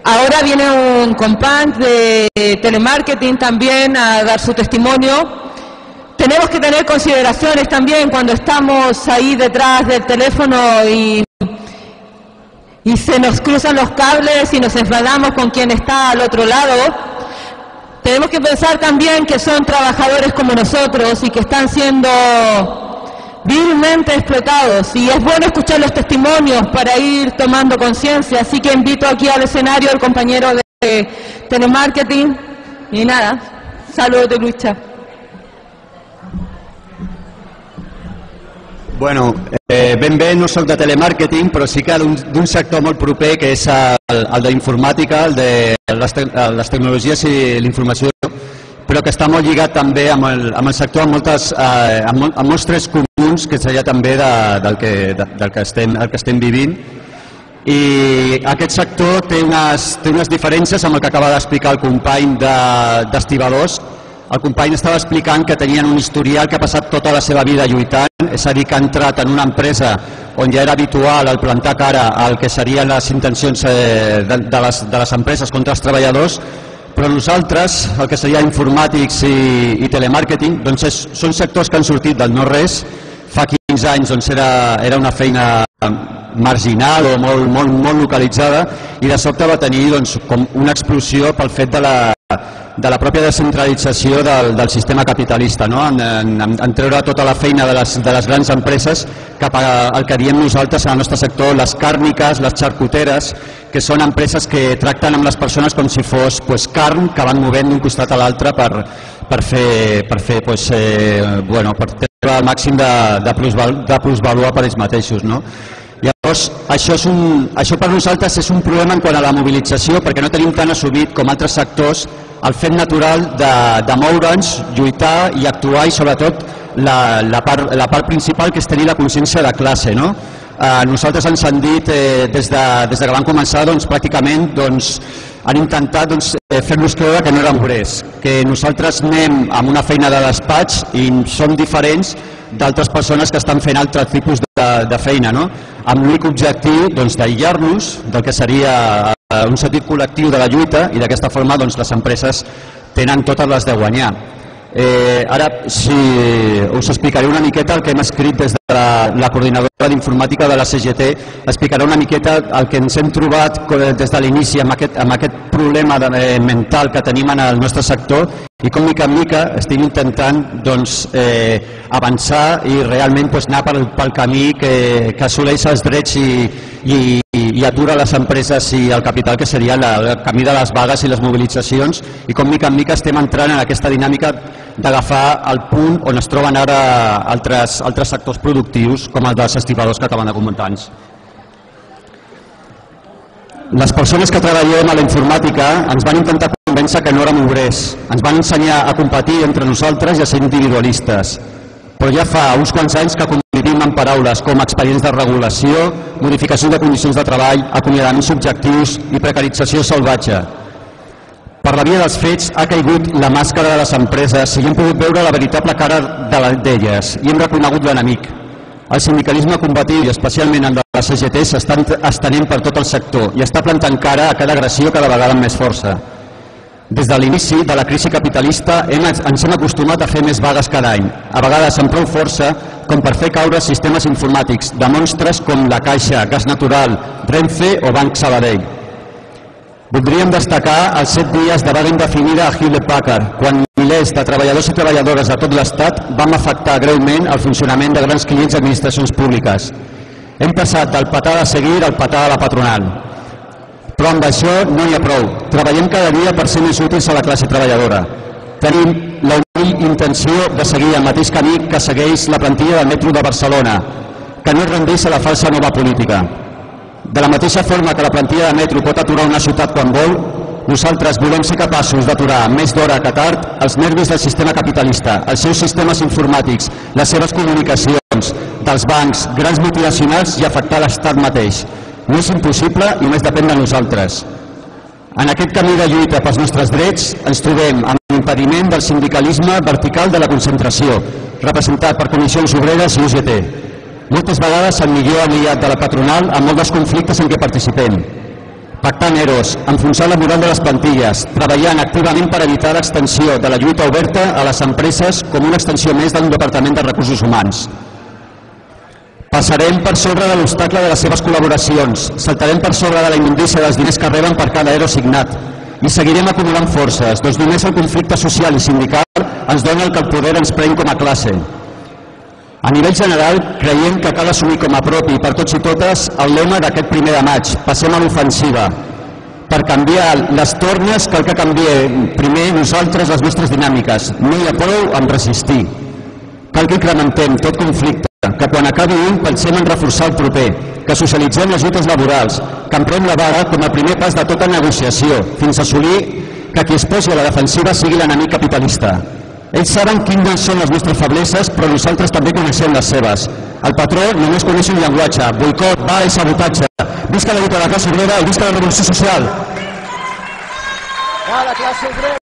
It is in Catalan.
Ahora viene un compán de telemarketing también a dar su testimonio. Tenemos que tener consideraciones también cuando estamos ahí detrás del teléfono y se nos cruzan los cables y nos enfadamos con quien está al otro lado. Tenemos que pensar también que son trabajadores como nosotros y que están siendo vilmente explotados, y es bueno escuchar los testimonios para ir tomando conciencia, así que invito aquí al escenario al compañero de telemarketing y nada, saludos de Lucha. Bueno, ben bé, no soc de telemarketing, però sí que d'un sector molt proper, que és el d'informàtica, el de les tecnologies i l'informació, però que està molt lligat també amb el sector, amb molts trets comuns, que seria també del que estem vivint. I aquest sector té unes diferències amb el que acaba d'explicar el company d'estibadors. El company estava explicant que tenien un historial que ha passat tota la seva vida lluitant, és a dir, que ha entrat en una empresa on ja era habitual el plantar cara al que serien les intencions de les empreses contra els treballadors, però nosaltres, el que seria informàtics i telemàrqueting, doncs són sectors que han sortit del no-res. Fa 15 anys doncs era una feina marginal o molt localitzada, i de sobte va tenir com una explosió pel fet de la pròpia descentralització del sistema capitalista, en treure tota la feina de les grans empreses cap al que diem nosaltres en el nostre sector, les càrniques, les xarcuteres, que són empreses que tracten amb les persones com si fos carn que van movent d'un costat a l'altre per treure el màxim de plusvalua per ells mateixos. Llavors, això per nosaltres és un problema en quant a la mobilització, perquè no tenim tan assumit com altres sectors el fet natural de moure'ns, lluitar i actuar, i sobretot la part principal, que és tenir la consciència de classe. Nosaltres ens han dit, des que van començar, pràcticament han intentat fer-nos creure que no érem obrers, que nosaltres anem amb una feina de despatx i som diferents d'altres persones que estan fent altres tipus de feina, amb l'únic objectiu d'aïllar-nos del que seria un sentit col·lectiu de la lluita, i d'aquesta forma les empreses tenen totes les de guanyar. Ara us explicaré una miqueta el que hem escrit des de la coordinadora d'informàtica de la CGT, explicaré una miqueta el que ens hem trobat des de l'inici amb aquest problema mental que tenim en el nostre sector, i com mica en mica estem intentant avançar i realment anar pel camí que assoleix els drets i atura les empreses i el capital, que seria el camí de les vagues i les mobilitzacions, i com mica en mica estem entrant en aquesta dinàmica d'agafar el punt on es troben ara altres sectors productius, com el dels estibadors que acaben de comentar. Les persones que treballem a la informàtica ens van intentar convèncer que no érem obrers, ens van ensenyar a competir entre nosaltres i a ser individualistes, però ja fa uns quants anys que convivim amb paraules com expedients de regulació, modificació de condicions de treball, acomiadaments subjectius i precarització salvatge. Per la via dels fets ha caigut la màscara de les empreses i hem pogut veure la veritable cara d'elles i hem reconegut l'enemic. El sindicalisme combatiu, i especialment el de la CGT, s'està estenent per tot el sector i està plantant cara a cada agressió cada vegada amb més força. Des de l'inici de la crisi capitalista ens hem acostumat a fer més vagues cada any, a vegades amb prou força com per fer caure sistemes informàtics de monstres com la Caixa, Gas Natural, Renfe o Banc Sabadell. Voldríem destacar els 7 dies de vaga indefinida a Hewlett Packard, quan milers de treballadors i treballadores de tot l'Estat vam afectar greument el funcionament de grans clients i administracions públiques. Hem passat del petar de seguir al petar de la patronal. Però amb això no n'hi ha prou. Treballem cada dia per ser més útils a la classe treballadora. Tenim la humil intenció de seguir el mateix camí que segueix la plantilla del metro de Barcelona, que no es rendeix a la falsa nova política. De la mateixa forma que la plantilla de metro pot aturar una ciutat quan vol, nosaltres volem ser capaços d'aturar més d'hora que tard els nervis del sistema capitalista, els seus sistemes informàtics, les seves comunicacions, dels bancs, grans multinacionals i afectar l'Estat mateix. No és impossible i només depèn de nosaltres. En aquest camí de lluita pels nostres drets ens trobem amb l'impediment del sindicalisme vertical de la concentració, representat per comissions obreres i UGT. Moltes vegades el millor aliat de la patronal en molts dels conflictes en què participem. pactant EROs, enfonsant la moral de les plantilles, treballant activament per evitar l'extensió de la lluita oberta a les empreses com una extensió més d'un departament de recursos humans. Passarem per sobre de l'obstacle de les seves col·laboracions, saltarem per sobre de la immundícia dels diners que reben per cada ERO signat i seguirem acumulant forces, doncs només el conflicte social i sindical ens dona el que el poder ens pren com a classe. A nivell general, creiem que cal assumir com a propi per tots i totes el lema d'aquest 1 de maig, passem a l'ofensiva. Per canviar les tornes cal que canviem primer nosaltres les nostres dinàmiques, no hi ha prou amb resistir. Cal que incrementem tot conflicte, que quan acabi un pensem en reforçar el proper, que socialitzem les lluites laborals, que emprem la vaga com a primer pas de tota negociació, fins a assolir que qui es posi a la defensiva sigui l'enemic capitalista. Ells saben quines són les nostres febleses, però nosaltres també coneixem les seves. El patró només coneix un llenguatge, boicot, vaga i sabotatge. Visca la lluita de la classe obrera i visca la revolució social! A la classe obrera!